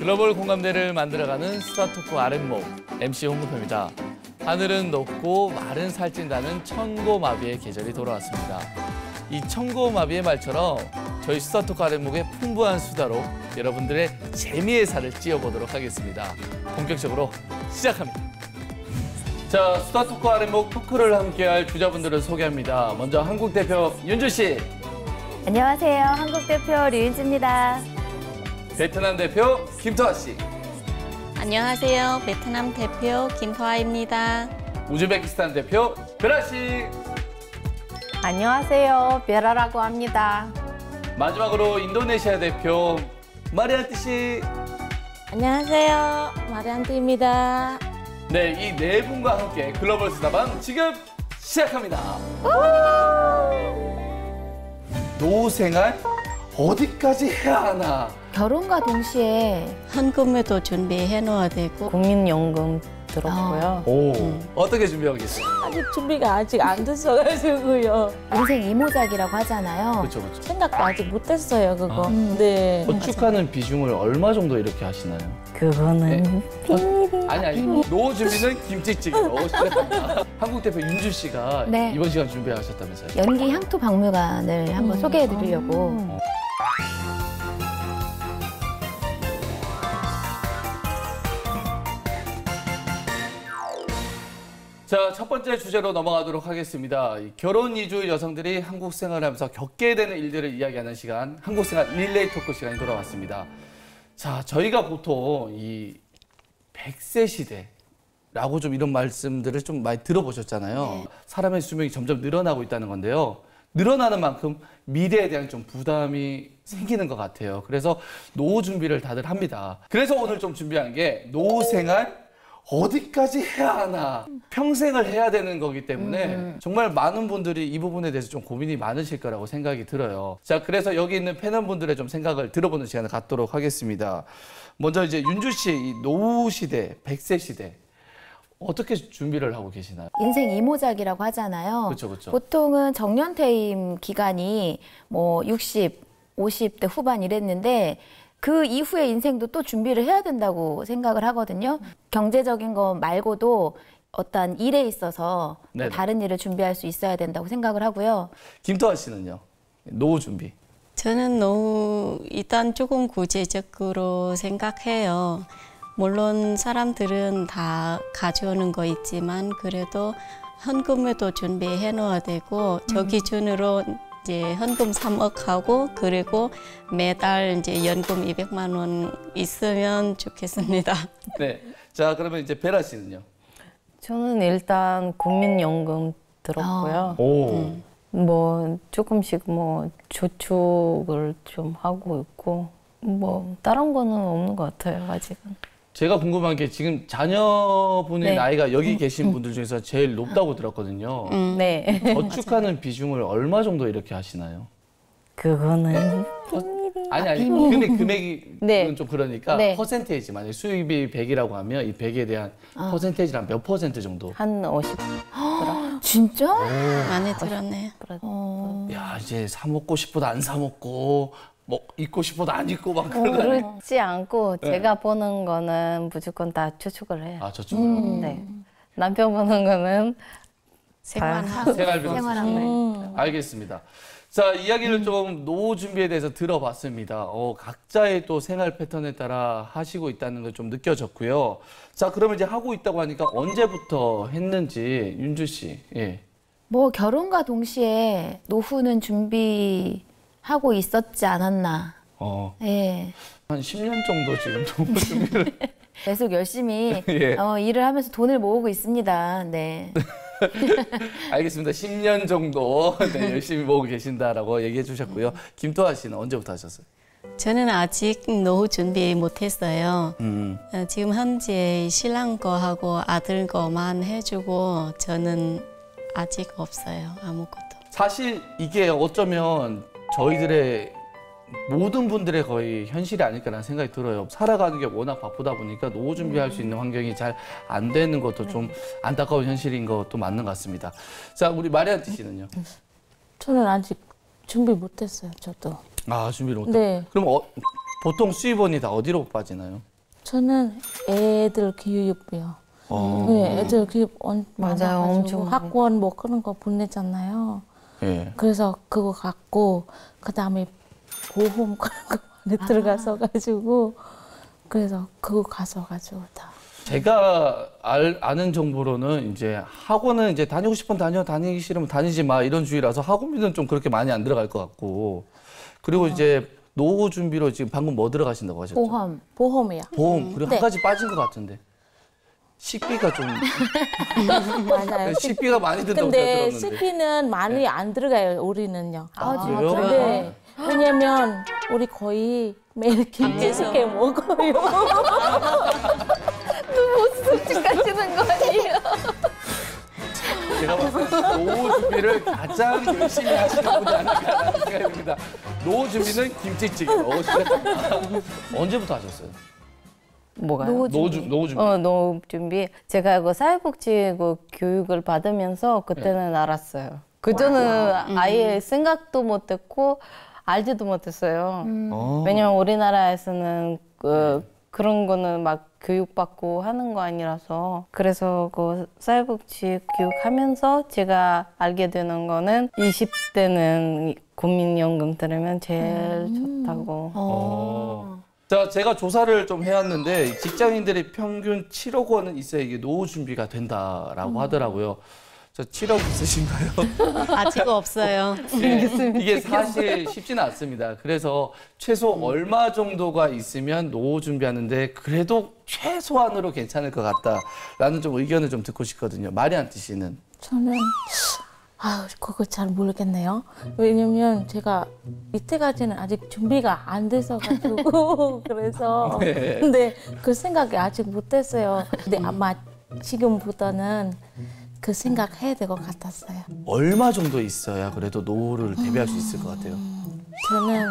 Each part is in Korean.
글로벌 공감대를 만들어가는 스타토크 아랫목 MC 홍문표입니다. 하늘은 높고 말은 살찐다는 천고마비의 계절이 돌아왔습니다. 이 천고마비의 말처럼 저희 스타토크 아랫목의 풍부한 수다로 여러분들의 재미의 살을 찧어보도록 하겠습니다. 본격적으로 시작합니다. 자, 스타토크 아랫목 토크를 함께할 주자분들을 소개합니다. 먼저 한국 대표 윤주 씨. 안녕하세요. 한국 대표 류윤주입니다. 베트남 대표 김토아 씨. 안녕하세요. 베트남 대표 김토아입니다. 우즈베키스탄 대표 베라 씨. 안녕하세요. 베라라고 합니다. 마지막으로 인도네시아 대표 마리안티 씨. 안녕하세요. 마리안티입니다. 네, 이 네 분과 함께 글로벌 수다방 지금 시작합니다. 노후 생활 어디까지 해야 하나? 결혼과 동시에 헌금에도 준비해 놓아야 되고 국민연금 들었고요. 어떻게 준비하고 계세요? 아직 준비가 아직 안 됐어가지고요. 인생 이모작이라고 하잖아요. 그렇죠, 그렇죠. 생각도 아직 못했어요, 그거. 네. 저축하는 비중을 얼마 정도 이렇게 하시나요? 그거는 아니 노후 준비는 김치찌개로 시작합니다. 한국 대표 윤주 씨가 네. 이번 시간 준비하셨다면서요? 연기 향토 박물관을 한번 소개해드리려고. 자, 첫 번째 주제로 넘어가도록 하겠습니다. 결혼 이주 여성들이 한국 생활하면서 겪게 되는 일들을 이야기하는 시간, 한국 생활 릴레이 토크 시간이 돌아왔습니다. 자, 저희가 보통 이 100세 시대라고 좀 이런 말씀들을 좀 많이 들어보셨잖아요. 네. 사람의 수명이 점점 늘어나고 있다는 건데요. 늘어나는 만큼 미래에 대한 좀 부담이 생기는 것 같아요. 그래서 노후 준비를 다들 합니다. 그래서 오늘 좀 준비한 게 노후 생활 어디까지 해야 하나, 평생을 해야 되는 거기 때문에 정말 많은 분들이 이 부분에 대해서 좀 고민이 많으실 거라고 생각이 들어요. 자, 그래서 여기 있는 패널분들의 좀 생각을 들어보는 시간을 갖도록 하겠습니다. 먼저 이제 윤주 씨, 이 노후 시대, 100세 시대 어떻게 준비를 하고 계시나요? 인생 이모작이라고 하잖아요. 그렇죠, 그렇죠. 보통은 정년퇴임 기간이 뭐 60, 50대 후반 이랬는데 그 이후의 인생도 또 준비를 해야 된다고 생각을 하거든요. 경제적인 거 말고도 어떤 일에 있어서 네네. 다른 일을 준비할 수 있어야 된다고 생각을 하고요. 김토아 씨는요? 노후 준비. 저는 노후 일단 조금 구체적으로 생각해요. 물론 사람들은 다 가져오는 거 있지만 그래도 헌금에도 준비해 놓아야 되고 저 기준으로 이제 헌금 3억 하고 그리고 매달 이제 연금 200만 원 있으면 좋겠습니다. 네. 자, 그러면 이제 베라 씨는요? 저는 일단 국민연금 들었고요. 오. 뭐 조금씩 뭐 저축을 좀 하고 있고 뭐 다른 거는 없는 것 같아요, 아직은. 제가 궁금한 게 지금 자녀분의 네. 나이가 여기 계신 분들 중에서 제일 높다고 들었거든요. 네. 저축하는 비중을 얼마 정도 이렇게 하시나요? 그거는 아니. 근데 금액이 네. 좀 그러니까 네. 퍼센테이지. 만약에 수입이 100이라고 하면 이 100에 대한 퍼센테이지는 몇 퍼센트 정도? 한 50. 진짜? 많이 들었네요. 야, 이제 사 먹고 싶어도 안 사 먹고 뭐 입고 싶어도 안 입고 막 그런 거 아니에요? 그렇지 않고 네. 제가 버는 거는 무조건 다 저축을 해요. 아, 저축을. 네. 남편 버는 거는 생활하고 생활비. 생활하고. 알겠습니다. 자, 이야기를 좀 노후 준비에 대해서 들어봤습니다. 각자의 또 생활 패턴에 따라 하시고 있다는 걸 좀 느껴졌고요. 자, 그러면 이제 하고 있다고 하니까 언제부터 했는지 윤주 씨. 예. 뭐 결혼과 동시에 노후는 준비하고 있었지 않았나. 예. 한 10년 정도 지금 노후 준비를. 계속 열심히 예. 일을 하면서 돈을 모으고 있습니다. 네. 알겠습니다. 10년 정도 네, 열심히 모으고 계신다라고 얘기해 주셨고요. 김토아 씨는 언제부터 하셨어요? 저는 아직 노후 준비 못했어요. 지금 현재 신랑 거하고 아들 거만 해주고 저는 아직 없어요. 아무것도. 사실 이게 어쩌면 저희들의 모든 분들의 거의 현실이 아닐까라는 생각이 들어요. 살아가는 게 워낙 바쁘다 보니까 노후 준비할 수 있는 환경이 잘 안 되는 것도 좀 안타까운 현실인 것도 맞는 것 같습니다. 자, 우리 마리안티 씨는요? 저는 아직 준비 못했어요, 저도. 아, 준비를 못. 네. 그럼 보통 수입원이 다 어디로 빠지나요? 저는 애들 교육비요. 어. 네, 애들 교육 맞아요. 엄청 학원 뭐 그런 거 보내잖아요. 예. 그래서 그거 갖고 그다음에 보험 그런 거 많이 들어가서 가지고 그래서 그거 가지고 다. 제가 아는 정보로는 이제 학원은 이제 다니고 싶으면 다니기 싫으면 다니지 마 이런 주의라서 학원비는 좀 그렇게 많이 안 들어갈 것 같고 그리고 이제 노후 준비로 지금 방금 뭐 들어가신다고 하셨죠? 보험. 보험이요. 보험 그리고 네. 한 가지 빠진 것 같은데 식비가 좀 맞아요. 식비가 많이 든다고 제가 근데 들었는데 식비는 많이 안 들어가요. 우리는요. 그래요? 네. 왜냐면 우리 거의 매일 김치찌개 먹어요. 솔직하시는 거 아니에요? 제가 봤을 때 노후 준비를 가장 열심히 하시는 분이 아닐까라는 생각이 듭니다. 노후 준비는 김치찌개. 언제부터 하셨어요? 뭐가요? 노후 노후 준비. 노후 준비. 제가 그 사회복지 그 교육을 받으면서 그때는 알았어요. 그전은 아예 생각도 못했고 알지도 못했어요. 왜냐면 우리나라에서는 그런 거는 막 교육받고 하는 거 아니라서 그래서 그 사회복지 교육하면서 제가 알게 되는 거는 20대는 국민연금 들으면 제일 좋다고. 자, 제가 조사를 좀 해왔는데 직장인들이 평균 7억 원은 있어야 이게 노후 준비가 된다라고 하더라고요. 저 7억 있으신가요? 아직 없어요. 이게 사실 쉽지는 않습니다. 그래서 최소 얼마 정도가 있으면 노후 준비하는데 그래도 최소한으로 괜찮을 것 같다라는 좀 의견을 좀 듣고 싶거든요. 마리안티 씨는? 저는 그거 잘 모르겠네요. 왜냐면 제가 이때까지는 아직 준비가 안 돼서 가지고 그래서 네. 근데 그 생각이 아직 못 했어요. 근데 아마 지금보다는 그 생각해야 될 것 같았어요. 얼마 정도 있어야 그래도 노후를 대비할 수 있을 것 같아요? 저는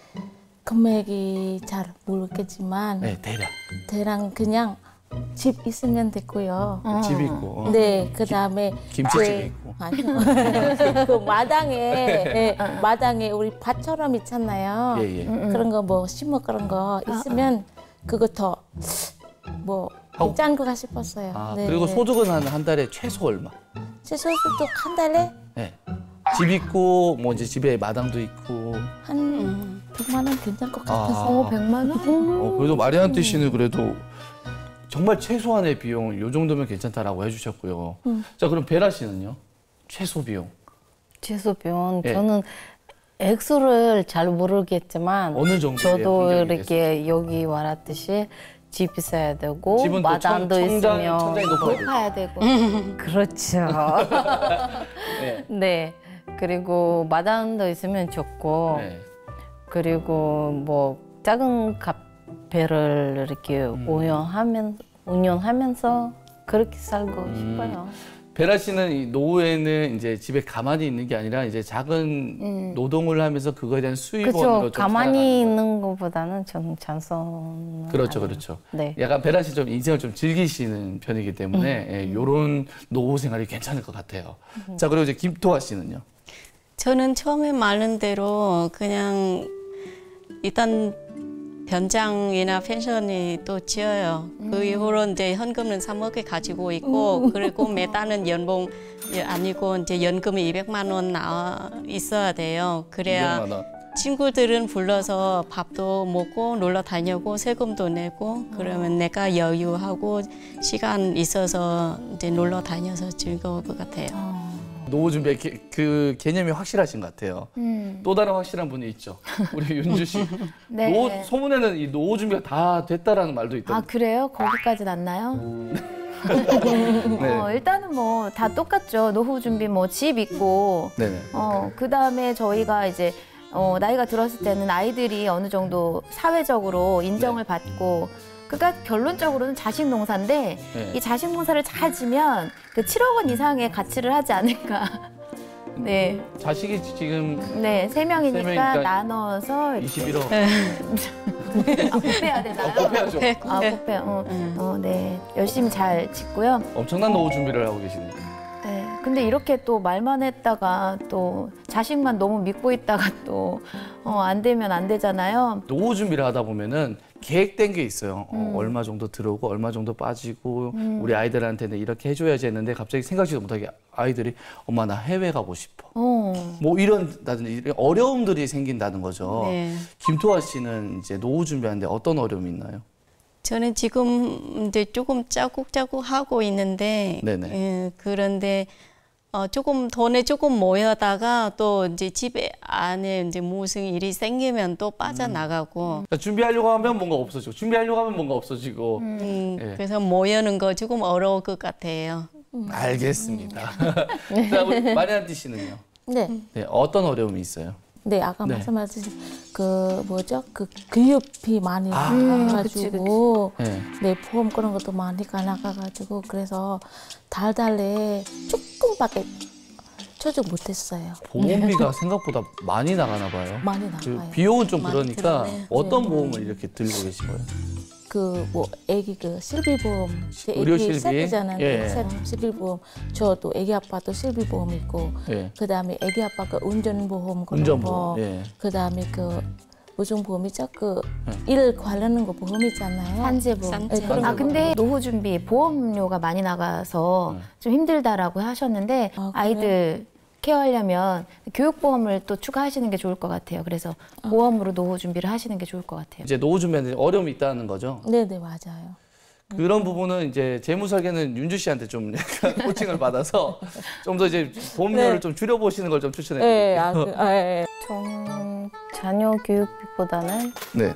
금액이 잘 모르겠지만 네, 대략 그냥 집 있으면 됐고요. 집 있고. 네, 그 다음에 김치찌개 있고. 아니요. 그 마당에 마당에 우리 밭처럼 있잖아요. 예, 예. 그런 거 뭐 심어 그런 거 있으면 그거 더 뭐 괜찮은 것 싶었어요. 네, 그리고 네. 소득은 한 달에 최소 얼마? 최소도 한 달에 네. 집 있고 뭐 이제 집에 마당도 있고. 한 100만 원 괜찮을 것 같아서. 100만 원? 그래도 마리안티 씨는 그래도 정말 최소한의 비용 요 정도면 괜찮다라고 해주셨고요. 자, 그럼 베라 씨는요? 최소 비용. 최소 비용 예. 저는 액수를 잘 모르겠지만 어느 정도예요? 저도 평균이 이렇게 여기 말했듯이 집 있어야 되고 집은 또 마당도 있으면 천장이 높아야 되고. 높아야 되고. 그렇죠. 네. 네. 그리고 마당도 있으면 좋고 네. 그리고 뭐 작은 카페를 이렇게 운영하면서 그렇게 살고 싶어요. 베라 씨는 이 노후에는 이제 집에 가만히 있는 게 아니라 이제 작은 노동을 하면서 그거에 대한 수입원으로 그렇죠. 좀 가만히 살아가는 있는 것보다는 저는 찬성. 그렇죠, 그렇죠. 네. 약간 베라 씨 좀 인생을 좀 즐기시는 편이기 때문에 요런 노후 생활이 괜찮을 것 같아요. 자, 그리고 이제 김토아 씨는요? 저는 처음에 말한 대로 그냥 일단 변장이나 펜션이 또 지어요. 그 이후로 이제 현금은 3억에 가지고 있고 그리고 매달은 연봉 아니고 이제 연금이 200만 원 나와 있어야 돼요. 그래야 200만 원. 친구들은 불러서 밥도 먹고 놀러 다니고 세금도 내고 그러면 내가 여유하고 시간 있어서 이제 놀러 다녀서 즐거울 것 같아요. 노후 준비 그 개념이 확실하신 것 같아요. 또 다른 확실한 분이 있죠. 우리 윤주 씨. 네. 소문에는 이 노후 준비가 다 됐다라는 말도 아, 있던데. 그래요? 거기까지 났나요? 네. 일단은 뭐 다 똑같죠. 노후 준비 뭐 집 있고, 네네. 그 다음에 저희가 이제 나이가 들었을 때는 아이들이 어느 정도 사회적으로 인정을 받고, 그러니까 결론적으로는 자식 농사인데 네. 이 자식 농사를 잘 지면 그 7억 원 이상의 가치를 하지 않을까. 네, 자식이 지금 네, 세 명이니까 명이니까 나눠서 21억. 곱해야 되나요? 곱해야죠. 곱해. 네, 열심히 잘 짓고요. 엄청난 노후 준비를 하고 계시네요. 네, 근데 이렇게 또 말만 했다가 또 자식만 너무 믿고 있다가 또 안 되면 안 되잖아요. 노후 준비를 하다 보면은 계획된 게 있어요. 얼마 정도 들어오고 얼마 정도 빠지고 우리 아이들한테는 이렇게 해줘야지 했는데 갑자기 생각지도 못하게 아이들이 엄마 나 해외 가고 싶어. 뭐 이런 어려움들이 생긴다는 거죠. 네. 김토아 씨는 이제 노후 준비하는데 어떤 어려움이 있나요? 저는 지금 이제 조금 짜국짜국 하고 있는데, 네네. 그런데 조금 돈에 조금 모여다가 또 이제 집에 안에 이제 무슨 일이 생기면 또 빠져나가고, 그러니까 준비하려고 하면 뭔가 없어지고 준비하려고 하면 뭔가 없어지고. 예. 그래서 모여는 거 조금 어려울 것 같아요. 알겠습니다. 자, 우리 마리안티 씨는요? 네. 네, 어떤 어려움이 있어요? 네, 아까 네. 말씀하신 그 뭐죠? 그 교육비 많이 나가가지고 네. 네, 보험 그런 것도 많이 나가가지고 그래서 달달에 조금밖에 초적 못했어요. 보험비가 생각보다 많이 나가나 봐요. 많이 그 나가요. 비용은 좀 많이 그러니까 들었네. 어떤 보험을 이렇게 들고 계신 거예요? 그 뭐 애기 그 실비보험, 제 의료 애기 실비? 세트잖아요. 예. 세트 실비보험. 저도 애기 아빠도 실비보험 있고, 예. 그다음에 애기 아빠 그 운전보험 그런 운전보험, 거, 예. 그다음에 그 무슨 보험이죠? 그 일 관련한 거 보험 있잖아요. 산재보험. 산재. 네, 그런 아 거. 근데 노후 준비 보험료가 많이 나가서 좀 힘들다라고 하셨는데 아, 그래요? 아이들 케어하려면 교육보험을 또 추가하시는 게 좋을 것 같아요. 그래서 보험으로 노후 준비를 하시는 게 좋을 것 같아요. 이제 노후 준비하는데 어려움이 있다는 거죠. 네네 맞아요. 그런 부분은 이제 재무 설계는 윤주 씨한테 좀 약간 코칭을 받아서 좀 더 이제 보험료를 네. 좀 줄여보시는 걸 좀 추천해 네, 드릴게요. 예. 좀 자녀 교육비보다는 네.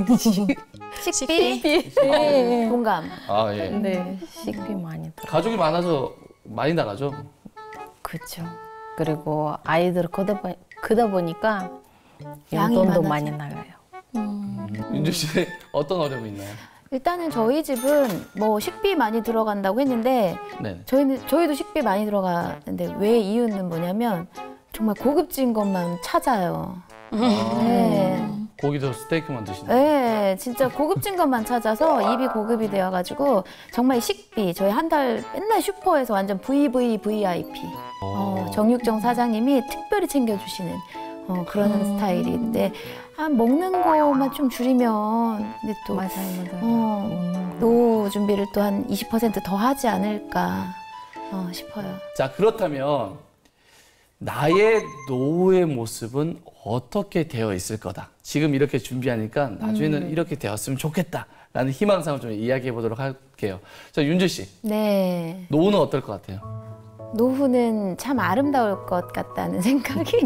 식비? 네. 공감. 아, 예. 네, 식비 많이 들어. 가족이 많아서 많이 나가죠. 그렇죠. 그리고 아이들 크다 보니까 양이 용돈도 많아져. 많이 나가요. 윤주 씨 어떤 어려움이 있나요? 일단은 저희 집은 뭐 식비 많이 들어간다고 했는데 네. 저희도 식비 많이 들어가는데 왜 이유는 뭐냐면 정말 고급진 것만 찾아요. 네. 고기도 스테이크만 드시나요? 네, 진짜 고급진 것만 찾아서 입이 고급이 되어가지고 정말 식비 저희 한 달 맨날 슈퍼에서 완전 VVVIP 정육정 사장님이 특별히 챙겨주시는 그런 스타일인데 먹는 거만 좀 줄이면 근데 또 맞아요. 노후 준비를 또 한 20% 더 하지 않을까 싶어요. 자, 그렇다면 나의 노후의 모습은 어떻게 되어 있을 거다. 지금 이렇게 준비하니까 나중에는 이렇게 되었으면 좋겠다라는 희망사항을 좀 이야기해 보도록 할게요. 자, 윤주 씨, 네, 노후는 어떨 것 같아요? 노후는 참 아름다울 것 같다는 생각이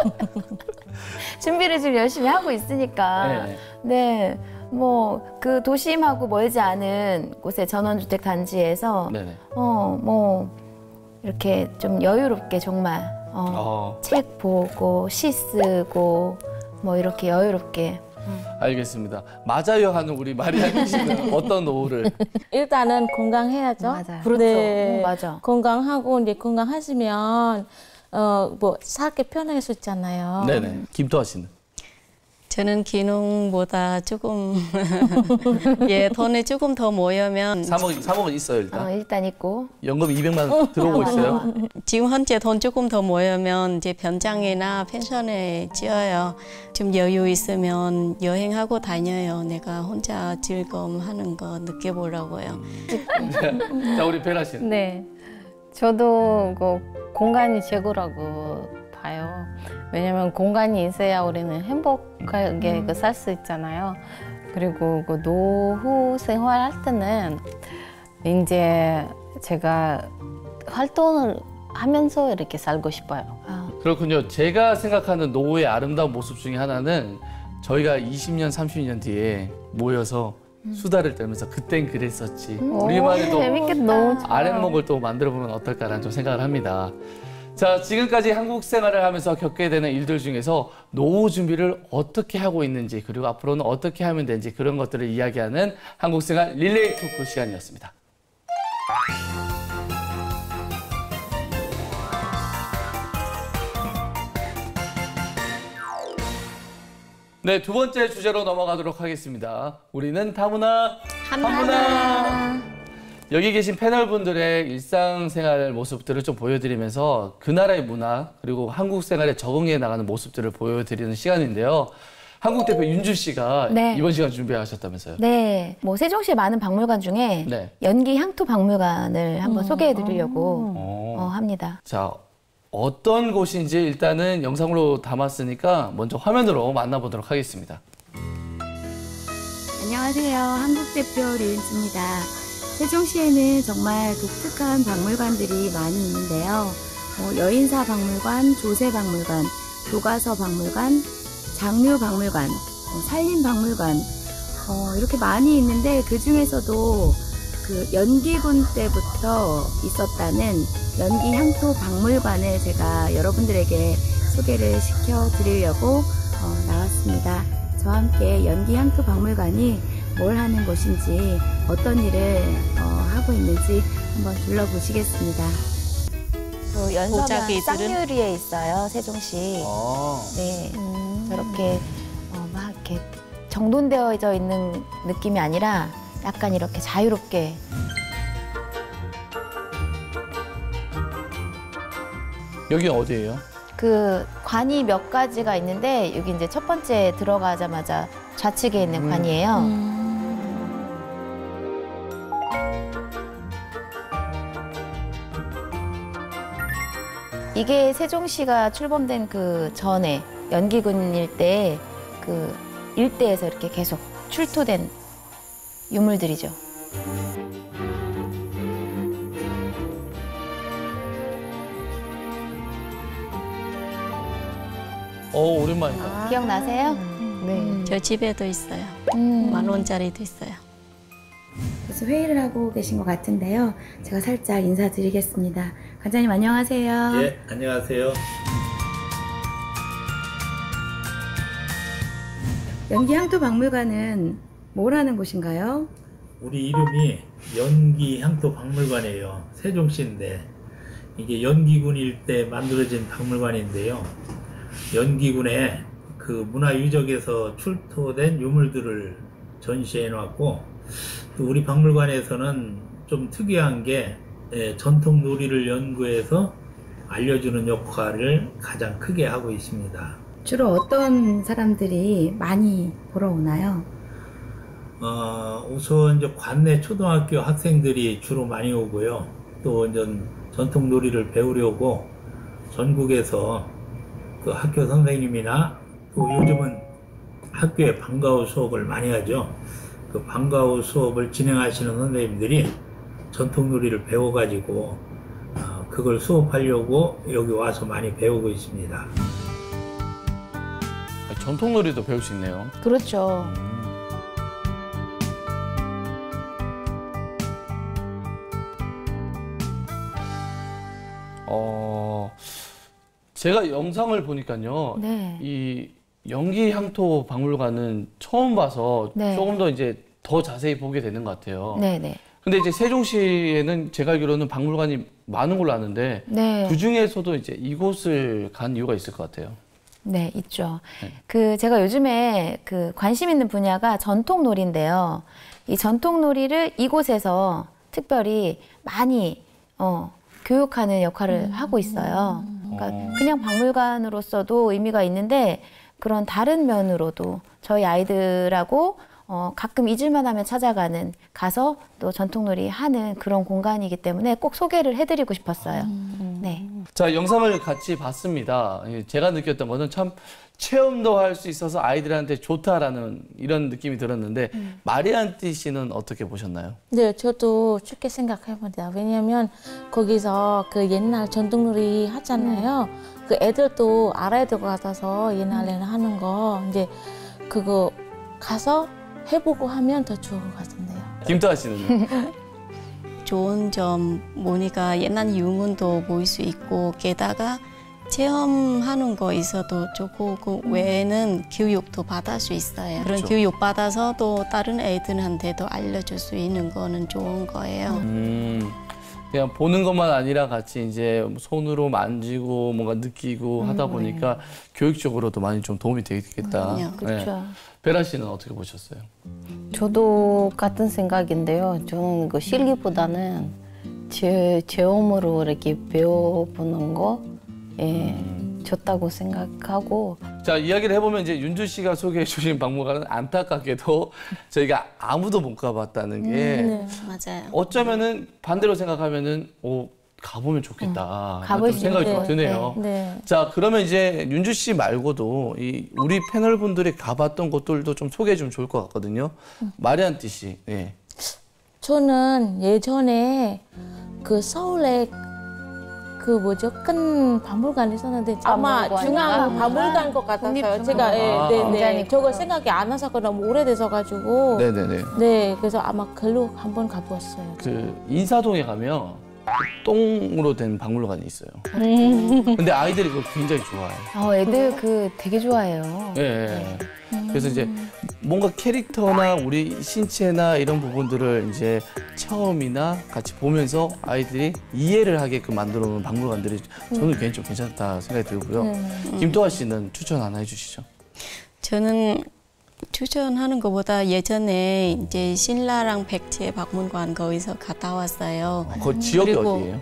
준비를 지금 열심히 하고 있으니까 네. 네, 뭐 그 도심하고 멀지 않은 곳의 전원주택 단지에서 네네. 뭐 이렇게 좀 여유롭게 정말 책 보고 시 쓰고 뭐 이렇게 여유롭게 알겠습니다. 맞아요 하는 우리 마리아 씨는 어떤 노후를? 일단은 건강해야죠. 맞아요. 그렇죠. 네. 맞아. 건강하고 이제 건강하시면 뭐 살기 편할 수 있잖아요. 네네. 김토아 씨는? 저는 기능보다 조금 예 돈이 조금 더 모여면 3억은 있어요 일단. 일단 있고 연금 200만 원 들어오고 있어요. 지금 현재 돈 조금 더 모여면 이제 변장이나 펜션에 지어요. 좀 여유 있으면 여행하고 다녀요. 내가 혼자 즐거움하는 거 느껴보려고요. 자, 우리 베라 씨는? 네, 저도 그 공간이 최고라고 봐요. 왜냐면 공간이 있어야 우리는 행복하게 살 수 있잖아요. 그리고 그 노후 생활할 때는 이제 제가 활동을 하면서 이렇게 살고 싶어요. 그렇군요. 제가 생각하는 노후의 아름다운 모습 중에 하나는 저희가 20년, 30년 뒤에 모여서 수다를 떨면서 그땐 그랬었지. 우리만의 또 재밌겠다. 너무 아랫목을 또 만들어 보면 어떨까라는 좀 생각을 합니다. 자, 지금까지 한국 생활을 하면서 겪게 되는 일들 중에서 노후 준비를 어떻게 하고 있는지 그리고 앞으로는 어떻게 하면 되는지 그런 것들을 이야기하는 한국 생활 릴레이 토크 시간이었습니다. 네, 두 번째 주제로 넘어가도록 하겠습니다. 우리는 다문화 한문화. 여기 계신 패널분들의 일상생활 모습들을 좀 보여드리면서 그 나라의 문화 그리고 한국 생활에 적응해 나가는 모습들을 보여드리는 시간인데요. 한국 대표 윤주 씨가 네. 이번 시간 준비하셨다면서요? 네, 뭐 세종시의 많은 박물관 중에 네. 연기 향토 박물관을 한번 소개해드리려고 합니다. 자, 어떤 곳인지 일단은 영상으로 담았으니까 먼저 화면으로 만나보도록 하겠습니다. 안녕하세요. 한국대표 류은지입니다. 세종시에는 정말 독특한 박물관들이 많이 있는데요. 여인사 박물관, 조세박물관, 교과서 박물관, 장류 박물관, 산림 박물관 이렇게 많이 있는데 그 중에서도 그 연기군 때부터 있었다는 연기 향토 박물관을 제가 여러분들에게 소개를 시켜드리려고 나왔습니다. 저와 함께 연기 향토 박물관이 뭘 하는 곳인지 어떤 일을 하고 있는지 한번 둘러보시겠습니다. 연서면 보자기들은? 쌍유리에 있어요, 세종시. 네, 저렇게 막 이렇게 정돈되어져 있는 느낌이 아니라 약간 이렇게 자유롭게. 여기 어디예요? 그 관이 몇 가지가 있는데 여기 이제 첫 번째 들어가자마자 좌측에 있는 관이에요. 이게 세종시가 출범된 그 전에 연기군일 때 그 일대에서 이렇게 계속 출토된 유물들이죠. 오랜만이다. 기억나세요? 네. 저 집에도 있어요. 10,000원짜리도 있어요. 그래서 회의를 하고 계신 것 같은데요. 제가 살짝 인사드리겠습니다. 관장님 안녕하세요. 예, 안녕하세요. 연기향토박물관은 뭘 하는 곳인가요? 우리 이름이 연기향토박물관이에요. 세종시인데 이게 연기군 일대 만들어진 박물관인데요. 연기군의 그 문화유적에서 출토된 유물들을 전시해 놨고, 또 우리 박물관에서는 좀 특이한 게 전통 놀이를 연구해서 알려주는 역할을 가장 크게 하고 있습니다. 주로 어떤 사람들이 많이 보러 오나요? 우선 이제 관내 초등학교 학생들이 주로 많이 오고요. 또 이제 전통 놀이를 배우려고 전국에서 그 학교 선생님이나 또 요즘은 학교에 방과후 수업을 많이 하죠. 그 방과후 수업을 진행하시는 선생님들이 전통 놀이를 배워가지고 그걸 수업하려고 여기 와서 많이 배우고 있습니다. 전통놀이도 배울 수 있네요. 그렇죠. 제가 영상을 보니까요. 네. 이 연기향토 박물관은 처음 봐서 네. 조금 더 이제 더 자세히 보게 되는 것 같아요. 네네. 근데 이제 세종시에는 제가 알기로는 박물관이 많은 걸로 아는데 네. 그 중에서도 이제 이곳을 간 이유가 있을 것 같아요. 네, 있죠. 네. 그 제가 요즘에 그 관심 있는 분야가 전통놀이인데요. 이 전통놀이를 이곳에서 특별히 많이 교육하는 역할을 하고 있어요. 그러니까 그냥 박물관으로서도 의미가 있는데 그런 다른 면으로도 저희 아이들하고 가끔 잊을만 하면 찾아가는, 가서 또 전통놀이 하는 그런 공간이기 때문에 꼭 소개를 해드리고 싶었어요. 네. 자, 영상을 같이 봤습니다. 제가 느꼈던 거는 참 체험도 할 수 있어서 아이들한테 좋다라는 이런 느낌이 들었는데 마리안티 씨는 어떻게 보셨나요? 네, 저도 쉽게 생각해봅니다. 왜냐면 거기서 그 옛날 전통놀이 하잖아요. 그 애들도 알아야 될 것 같아서 옛날에는 하는 거 이제 그거 가서 해보고 하면 더 좋을 것 같은데요. 김도아 씨는요? 좋은 점 보니까 옛날 유물도 보일 수 있고, 게다가 체험하는 거 있어도 좋고, 그 외에는 교육도 받을 수 있어요. 그런 그렇죠. 교육 받아서 또 다른 애들한테도 알려줄 수 있는 거는 좋은 거예요. 그냥 보는 것만 아니라 같이 이제 손으로 만지고 뭔가 느끼고 하다 보니까 교육적으로도 많이 좀 도움이 되겠다. 그럼요. 그렇죠. 베라 씨는 어떻게 보셨어요? 저도 같은 생각인데요. 저는 그 실기보다는 체험으로 이렇게 배워보는 거, 좋다고 생각하고 자, 이야기를 해보면 이제 윤주 씨가 소개해 주신 박물관은 안타깝게도 저희가 아무도 못 가봤다는 게 맞아요. 어쩌면은 반대로 생각하면은 가보면 좋겠다. 가볼 좀 수 생각이 좀 있는, 드네요. 네. 자, 그러면 이제 윤주 씨 말고도 이 우리 패널 분들이 가봤던 곳들도 좀 소개해 주면 좋을 것 같거든요. 마리안티 씨. 네. 저는 예전에 그 서울에 그 뭐죠? 큰 박물관이 있었는데 아마 박물관. 중앙 박물관 것 같았어요. 제가 아, 네. 저거 생각이 안 나서 너무 오래돼서 가지고 네네네. 네, 그래서 아마 글로 한번 가보았어요. 그 인사동에 가면 똥으로 된 박물관이 있어요. 근데 아이들이 그거 굉장히 좋아해요. 애들 그 되게 좋아해요. 예. 그래서 이제 뭔가 캐릭터나 우리 신체나 이런 부분들을 이제 체험이나 같이 보면서 아이들이 이해를 하게끔 만들어 놓은 박물관들이 저는 개인적으로 괜찮다 생각이 들고요. 김도아 씨는 추천 하나 해주시죠. 저는 추천하는 것보다 예전에 이제 신라랑 백제 박물관 거기서 갔다 왔어요. 그 지역이 그리고 어디예요?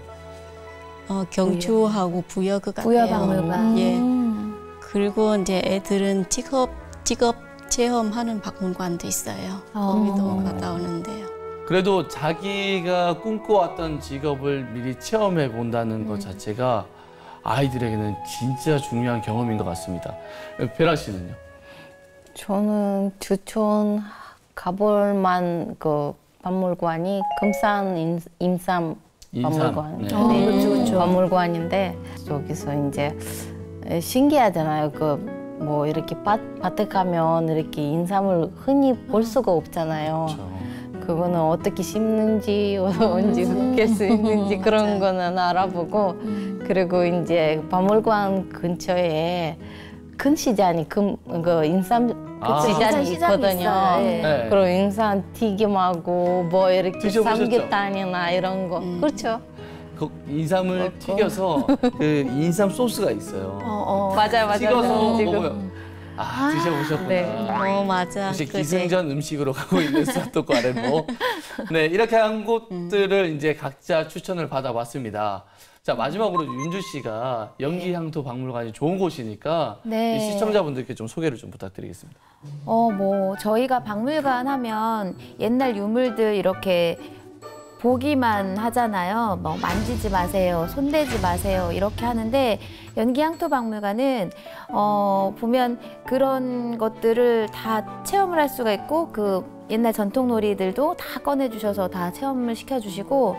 경주하고 부여 그 같아요. 부여 박물관. 예. 그리고 이제 애들은 직업 체험하는 박물관도 있어요. 거기도 갔다 오는데요. 그래도 자기가 꿈꿔왔던 직업을 미리 체험해 본다는 것 자체가 아이들에게는 진짜 중요한 경험인 것 같습니다. 베라 씨는요? 저는 추천 가볼 만 그 박물관이 금산 임산 박물관. 네. 그렇죠. 박물관인데 저기서 이제 신기하잖아요. 그 뭐 이렇게 밭에 가면 이렇게 인삼을 흔히 볼 수가 없잖아요. 그렇죠. 그거는 어떻게 심는지 언제 흙일 수 있는지 그런 거는 알아보고 그리고 이제 박물관 근처에 큰 시장이 그 인삼 시장이 있거든요. 있어요. 예. 네. 그리고 인삼 튀김하고 뭐 이렇게 드셔보셨죠? 삼계탕이나 이런 거 그렇죠. 그 인삼을 튀겨서 그 인삼 소스가 있어요. 맞아요. 찍어서 지금. 먹으면 드셔보셨구나. 네. 맞아. 역시 그제. 기승전 음식으로 가고 있는 수도권 아래모. 네, 이렇게 한 곳들을 이제 각자 추천을 받아봤습니다. 자, 마지막으로 윤주 씨가 연기향토 박물관이 좋은 곳이니까 네. 이 시청자분들께 좀 소개를 좀 부탁드리겠습니다. 저희가 박물관 하면 옛날 유물들 이렇게 보기만 하잖아요. 뭐 만지지 마세요, 손대지 마세요 이렇게 하는데 연기향토박물관은 보면 그런 것들을 다 체험을 할 수가 있고 그 옛날 전통놀이들도 다 꺼내주셔서 다 체험을 시켜주시고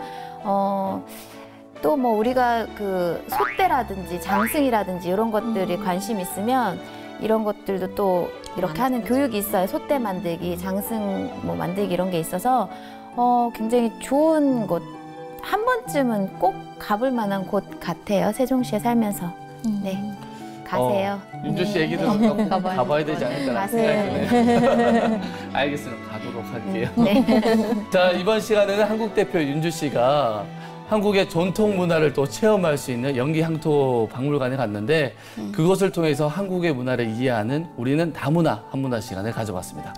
또 뭐 우리가 그 솥대라든지 장승이라든지 이런 것들이 관심 있으면 이런 것들도 또 이렇게 하는 교육이 있어요. 솥대 만들기, 장승 뭐 만들기 이런 게 있어서 굉장히 좋은 곳, 한 번쯤은 꼭 가볼 만한 곳 같아요. 세종시에 살면서. 네, 가세요. 윤주 씨 얘기 들으면 가봐야 되지 않을까라는 생각이 드네요. 알겠습니다. 가도록 할게요. 자, 이번 시간에는 한국 대표 윤주 씨가 한국의 전통 문화를 또 체험할 수 있는 연기향토 박물관에 갔는데 그것을 통해서 한국의 문화를 이해하는 우리는 다문화 한문화 시간을 가져봤습니다.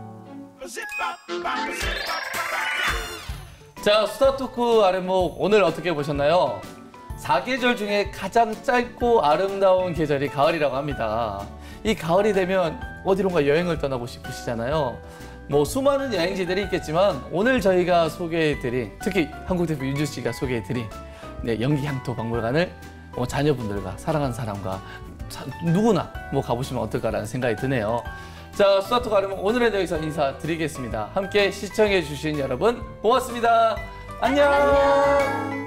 자, 수다 토크 아랫목 오늘 어떻게 보셨나요? 4계절 중에 가장 짧고 아름다운 계절이 가을이라고 합니다. 이 가을이 되면 어디론가 여행을 떠나고 싶으시잖아요. 뭐 수많은 여행지들이 있겠지만 오늘 저희가 소개해드린 특히 한국 대표 윤주 씨가 소개해드린 연기향토 박물관을 자녀분들과 사랑하는 사람과 누구나 뭐 가보시면 어떨까라는 생각이 드네요. 자, 수다 토크 아랫목 오늘은 여기서 인사드리겠습니다. 함께 시청해주신 여러분 고맙습니다. 안녕.